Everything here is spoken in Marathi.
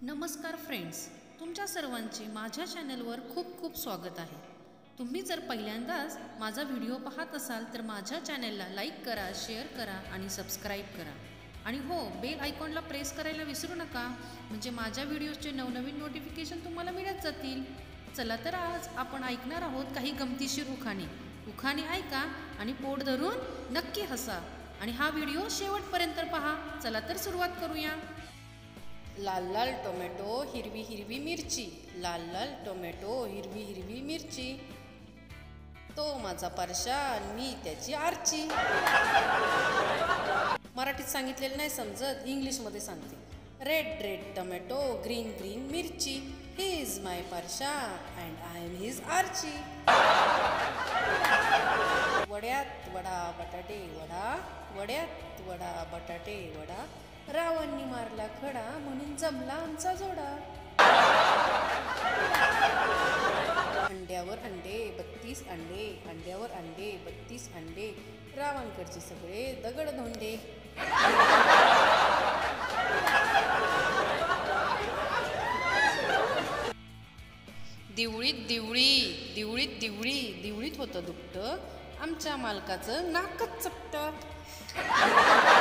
नमस्कार फ्रेंड्स, तुमच्या सर्वांचे माझ्या चॅनलवर खूप खूप स्वागत आहे। तुम्ही जर पहिल्यांदाच माझा व्हिडिओ पाहत असाल तर माझ्या चॅनलला लाईक करा, शेअर करा आणि सबस्क्राईब करा। आणि हो, बेल आयकॉनला प्रेस करायला विसरू नका, म्हणजे माझ्या व्हिडिओचे नवनवीन नोटिफिकेशन तुम्हाला मिळत जातील। चला तर आज आपण ऐकणार आहोत काही गमतीशीर उखाणे। उखाणे ऐका आणि पोट धरून नक्की हसा आणि हा व्हिडिओ शेवटपर्यंत पहा। चला तर सुरुवात करूया। लाल लाल टोमॅटो, हिरवी हिरवी मिरची, लाल लाल टोमॅटो, हिरवी हिरवी मिरची, तो माझा परशा मी त्याची आरची। मराठीत सांगितलेलं नाही समजत, इंग्लिशमध्ये सांगते। Red red tomato, green green मिरची, he is my Parsha and I am his Archi. वड्यात वडा बटाटे वडा, वड्यात वडा बटाटे वडा, रावणाने मारला खडा म्हणून जमला आमचा जोडा। अंड्यावर अंडे 32 अंडे, अंड्यावर अंडे 32 अंडे, रावणकडचे सगळे दगड धोंडे। दिवळीत दिवळी, दिवळीत दिवळी, दिवळीत होतं दुपटं, आमच्या मालकाचं नाकच चपटं।